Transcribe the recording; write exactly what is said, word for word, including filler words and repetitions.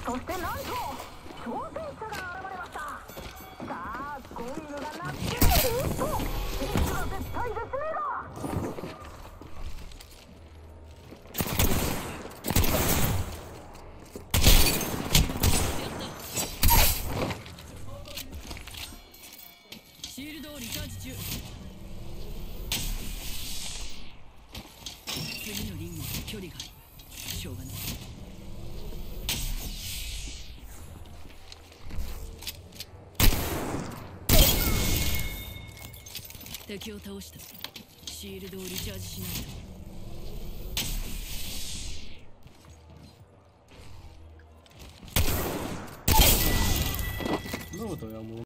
そしてなんと挑戦者が現れました。さあゴングが鳴っていると選手は絶対絶命だ。 シールドをリチャージ中。次のリングは距離がある。しょうがない。敵を倒した。シールドをリチャージしないと。 ロードやもう